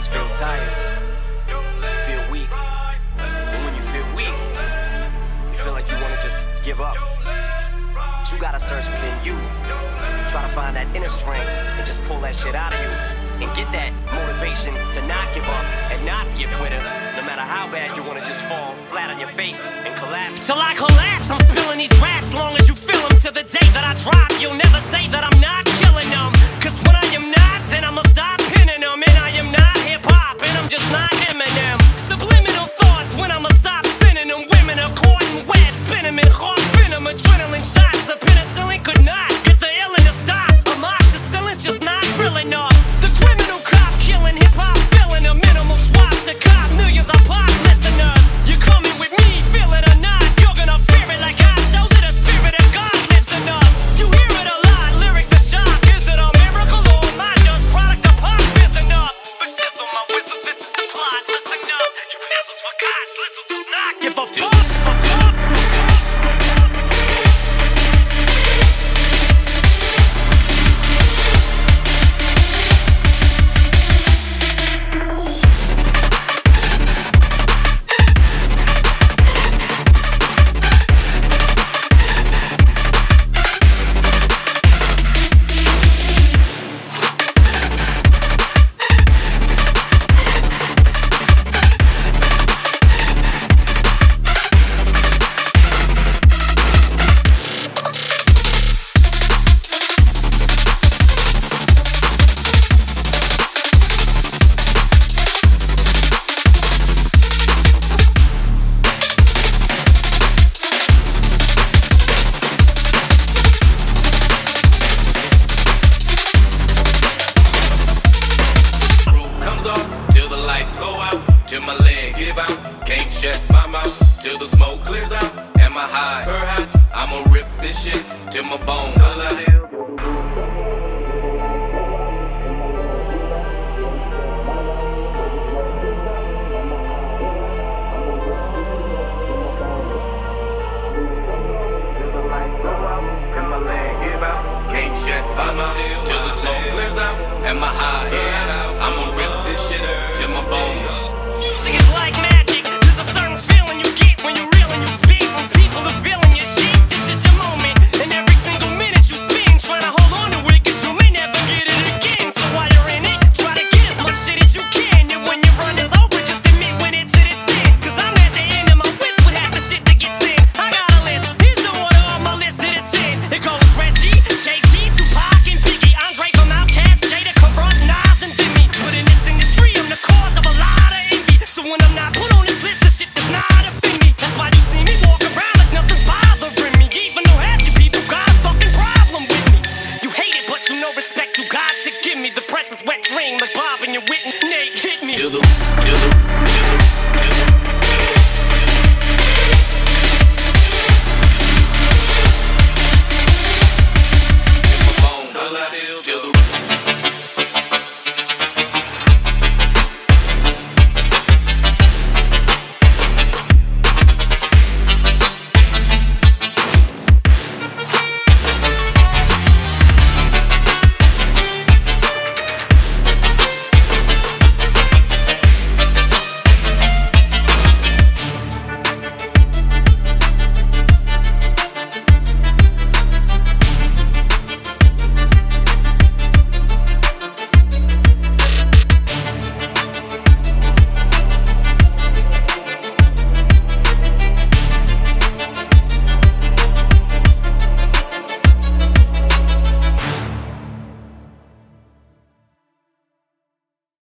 just feel tired, you feel weak. And when you feel weak, you feel like you want to just give up. But you gotta search within you. Try to find that inner strength and just pull that shit out of you. And get that motivation to not give up and not be a quitter. No matter how bad you want to just fall flat on your face and collapse. Till I collapse, I'm spilling these raps. Long as you feel them to the day that I drop, you'll never say that I'm not killing them. Cause when I am not, then I'ma stop pinning them. And I am not hip-hop, and I'm just not Eminem. Subliminal thoughts when I'ma stop spinning them. Women are caught in web, spinning them in heart venom. Adrenaline shots, a penicillin could not get the illin to stop. Amoxicillin's just not real enough. Killing hip-hop, filling a minimal swap to cop millions of pop listeners. You're coming with me, feel it or not. You're gonna fear it like I show that the spirit of God lives in us. You hear it a lot, lyrics to shock. Is it a miracle or am I just product of pop? Listen up, this is on my whistle, this is the plot. Listen up, you pencils for God's listen, does not give a fuck. Till my legs give out, can't shut my mouth till the smoke clears out. Am I high? Perhaps I'ma rip this shit till my bones